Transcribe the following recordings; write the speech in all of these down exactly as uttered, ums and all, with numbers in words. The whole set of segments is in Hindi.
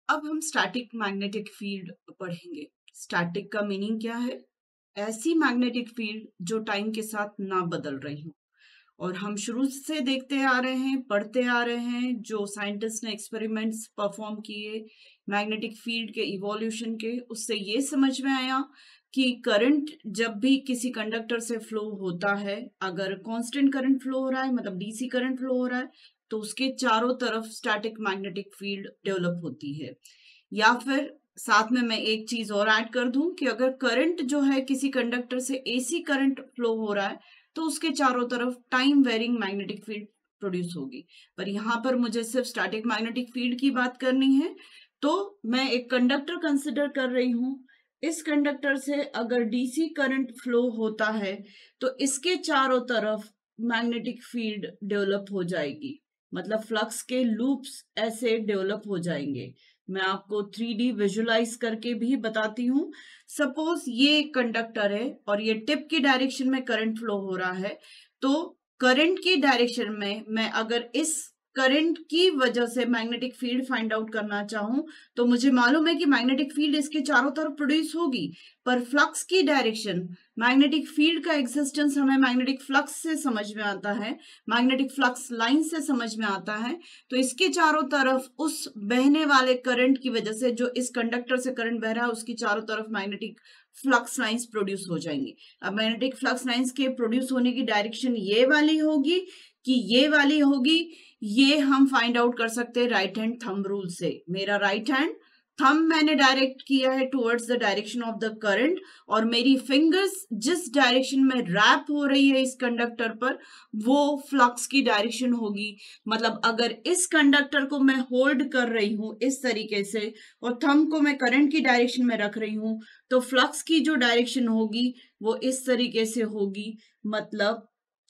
अब हम स्टैटिक मैग्नेटिक फील्ड पढ़ेंगे। स्टैटिक का मीनिंग क्या है? ऐसी मैग्नेटिक फील्ड जो टाइम के साथ ना बदल रही हो। और हम शुरू से देखते आ रहे हैं, पढ़ते आ रहे हैं, जो साइंटिस्ट ने एक्सपेरिमेंट्स परफॉर्म किए मैग्नेटिक फील्ड के इवोल्यूशन के, उससे ये समझ में आया कि करंट जब भी किसी कंडक्टर से फ्लो होता है, अगर कांस्टेंट करंट फ्लो हो रहा है, मतलब डीसी करंट फ्लो हो रहा है, तो उसके चारों तरफ स्टैटिक मैग्नेटिक फील्ड डेवलप होती है। या फिर साथ में मैं एक चीज और ऐड कर दूं कि अगर करंट जो है किसी कंडक्टर से एसी करंट फ्लो हो रहा है, तो उसके चारों तरफ time varying magnetic field produce होगी। पर यहाँ पर मुझे सिर्फ स्टैटिक मैग्नेटिक फील्ड की बात करनी है, तो मैं एक कंडक्टर कंसिडर कर रही हूँ। इस कंडक्टर से अगर डीसी करंट फ्लो होता है, तो इसके चारों तरफ मैग्नेटिक फील्ड डेवलप हो जाएगी, मतलब फ्लक्स के लूप्स ऐसे डेवलप हो जाएंगे। मैं आपको थ्री डी विजुलाइज करके भी बताती हूँ। सपोज ये एक कंडक्टर है और ये टिप की डायरेक्शन में करंट फ्लो हो रहा है, तो करंट की डायरेक्शन में मैं अगर इस करंट की वजह से मैग्नेटिक फील्ड फाइंड आउट करना चाहूं, तो मुझे मालूम है कि मैग्नेटिक फील्ड इसके चारों तरफ प्रोड्यूस होगी। पर फ्लक्स की डायरेक्शन, मैग्नेटिक फील्ड का एग्जिस्टेंस हमें मैग्नेटिक फ्लक्स से समझ में आता है, मैग्नेटिक फ्लक्स लाइन से समझ में आता है। तो इसके चारों तरफ उस बहने वाले करंट की वजह से, जो इस कंडक्टर से करंट बह रहा है, उसकी चारों तरफ मैग्नेटिक फ्लक्स लाइंस प्रोड्यूस हो जाएंगी। अब मैग्नेटिक फ्लक्स लाइंस के प्रोड्यूस होने की डायरेक्शन ये वाली होगी कि ये वाली होगी, ये हम फाइंड आउट कर सकते हैं राइट हैंड थंब रूल से। मेरा राइट हैंड थंब मैंने डायरेक्ट किया है towards the direction of the current, और मेरी फिंगर्स जिस डायरेक्शन में रैप हो रही है इस कंडक्टर पर, वो फ्लक्स की डायरेक्शन होगी। मतलब अगर इस कंडक्टर को मैं होल्ड कर रही हूं इस तरीके से और थंब को मैं करंट की डायरेक्शन में रख रही हूं, तो फ्लक्स की जो डायरेक्शन होगी वो इस तरीके से होगी, मतलब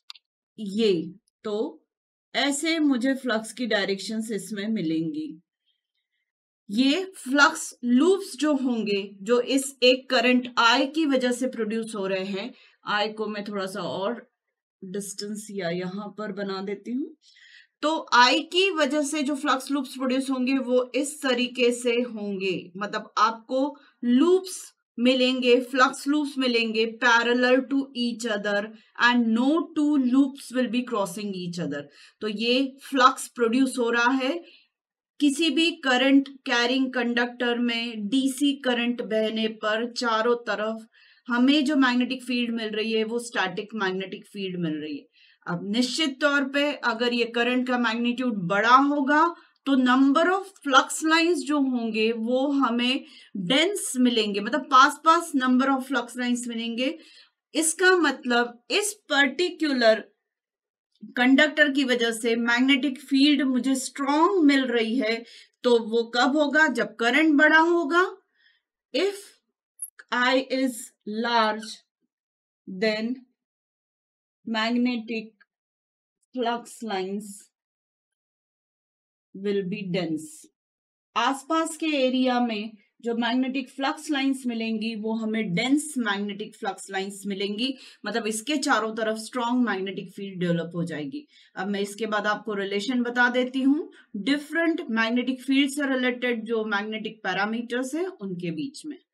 ये। तो ऐसे मुझे फ्लक्स की डायरेक्शंस इसमें मिलेंगी। ये फ्लक्स लूप्स जो होंगे, जो इस एक करंट आई की वजह से प्रोड्यूस हो रहे हैं, आई को मैं थोड़ा सा और डिस्टेंस या यहां पर बना देती हूं, तो आई की वजह से जो फ्लक्स लूप्स प्रोड्यूस होंगे वो इस तरीके से होंगे। मतलब आपको लूप्स मिलेंगे, फ्लक्स लूप्स मिलेंगे parallel to each other, and no two loops will be crossing each other. तो ये फ्लक्स प्रोड्यूस हो रहा है किसी भी करंट कैरिंग कंडक्टर में। डीसी करंट बहने पर चारों तरफ हमें जो मैग्नेटिक फील्ड मिल रही है वो स्टैटिक मैग्नेटिक फील्ड मिल रही है। अब निश्चित तौर पे अगर ये करंट का मैग्नीट्यूड बड़ा होगा, तो नंबर ऑफ फ्लक्स लाइंस जो होंगे वो हमें डेंस मिलेंगे, मतलब पास पास नंबर ऑफ फ्लक्स लाइंस मिलेंगे। इसका मतलब इस पर्टिकुलर कंडक्टर की वजह से मैग्नेटिक फील्ड मुझे स्ट्रॉन्ग मिल रही है। तो वो कब होगा? जब करंट बड़ा होगा। If I is large, then magnetic flux lines will be dense. आसपास के एरिया में जो मैग्नेटिक फ्लक्स लाइंस मिलेंगी वो हमें डेंस मैग्नेटिक फ्लक्स लाइंस मिलेंगी, मतलब इसके चारों तरफ स्ट्रॉन्ग मैग्नेटिक फील्ड डेवलप हो जाएगी। अब मैं इसके बाद आपको रिलेशन बता देती हूँ डिफरेंट मैग्नेटिक फील्ड से रिलेटेड, जो मैग्नेटिक पैरामीटर्स हैं उनके बीच में।